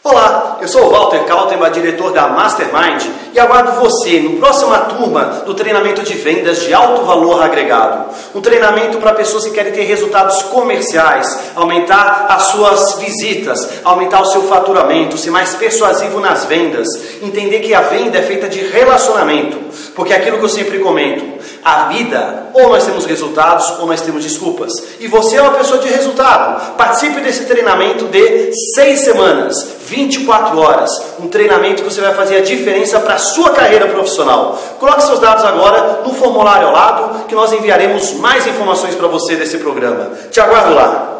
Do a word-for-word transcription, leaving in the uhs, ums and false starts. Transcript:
Olá, eu sou o Walter Kaltenbach, diretor da Mastermind, e aguardo você no próxima turma do treinamento de vendas de alto valor agregado. Um treinamento para pessoas que querem ter resultados comerciais, aumentar as suas visitas, aumentar o seu faturamento, ser mais persuasivo nas vendas, entender que a venda é feita de relacionamento, porque é aquilo que eu sempre comento, a vida, ou nós temos resultados ou nós temos desculpas. E você é uma pessoa de resultado. Participe desse treinamento de seis semanas, vinte e quatro horas. Um treinamento que você vai fazer a diferença para a sua carreira profissional. Coloque seus dados agora no formulário ao lado, que nós enviaremos mais informações para você desse programa. Te aguardo lá.